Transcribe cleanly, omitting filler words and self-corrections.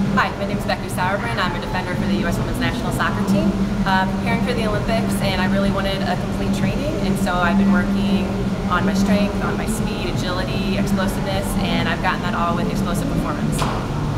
Hi, my name is Becky Sauerbrunn. I'm a defender for the U.S. Women's National Soccer Team. Preparing for the Olympics, and I really wanted a complete training, and so I've been working on my strength, on my speed, agility, explosiveness, and I've gotten that all with explosive performance.